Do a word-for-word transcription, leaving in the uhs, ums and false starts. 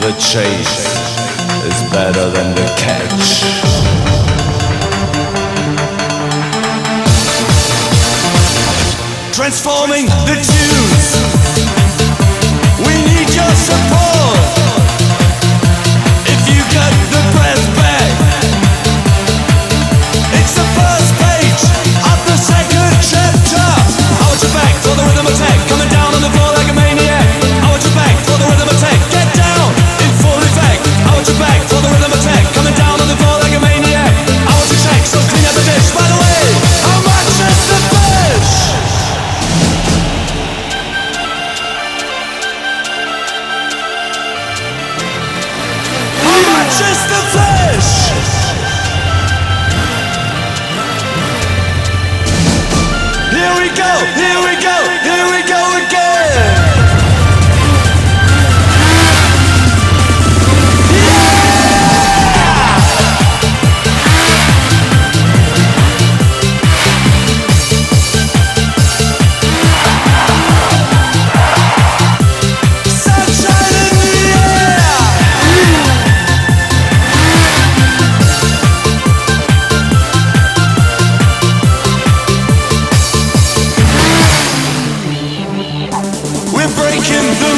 The chase is better than the catch. Transforming the tunes. We need your support. If you got the breath back, it's the first page of the second chapter. I want you back for the rhythm attack, coming down on the floor like a maniac. I want you back for the rhythm attack, get down in full effect. I want you back for the rhythm attack, coming down on the floor like a maniac. I want you shake, so clean out the dish. By the way, how much is the fish? Just the flesh. Here we go, here we go, here we go again. Breaking the